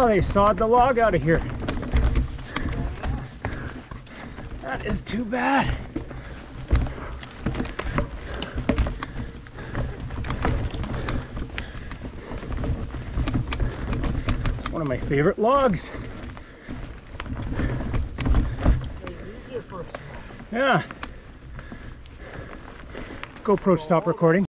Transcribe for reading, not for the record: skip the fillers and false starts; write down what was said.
they sawed the log out of here. That is too bad. It's one of my favorite logs. Yeah. GoPro stop recording.